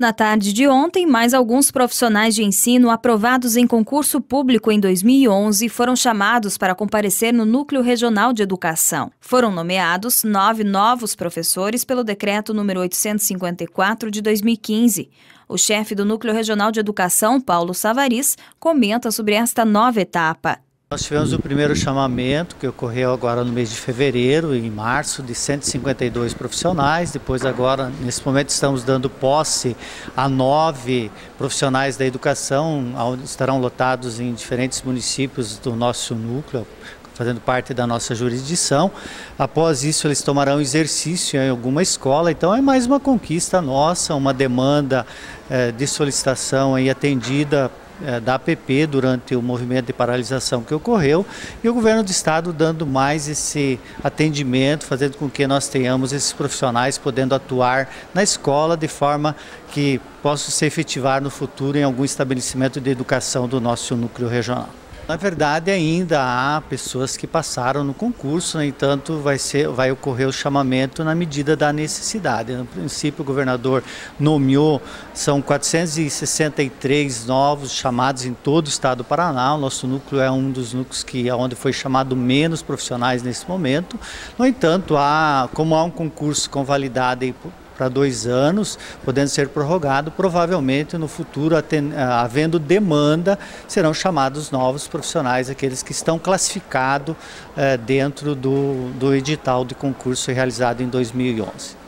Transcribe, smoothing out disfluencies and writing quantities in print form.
Na tarde de ontem, mais alguns profissionais de ensino aprovados em concurso público em 2011 foram chamados para comparecer no Núcleo Regional de Educação. Foram nomeados 9 novos professores pelo Decreto número 854 de 2015. O chefe do Núcleo Regional de Educação, Paulo Savariz, comenta sobre esta nova etapa. Nós tivemos o primeiro chamamento, que ocorreu agora no mês de fevereiro, em março, de 152 profissionais. Depois agora, nesse momento, estamos dando posse a 9 profissionais da educação, onde estarão lotados em diferentes municípios do nosso núcleo, fazendo parte da nossa jurisdição. Após isso, eles tomarão exercício em alguma escola. Então, é mais uma conquista nossa, uma demanda de solicitação aí atendida da APP durante o movimento de paralisação que ocorreu, e o governo do estado dando mais esse atendimento, fazendo com que nós tenhamos esses profissionais podendo atuar na escola de forma que possam se efetivar no futuro em algum estabelecimento de educação do nosso núcleo regional. Na verdade, ainda há pessoas que passaram no concurso, no entanto, vai ocorrer o chamamento na medida da necessidade. No princípio, o governador nomeou, são 463 novos chamados em todo o estado do Paraná. O nosso núcleo é um dos núcleos onde foi chamado menos profissionais nesse momento. No entanto, como há um concurso com validade para 2 anos, podendo ser prorrogado, provavelmente no futuro, havendo demanda, serão chamados novos profissionais, aqueles que estão classificados dentro do edital de concurso realizado em 2011.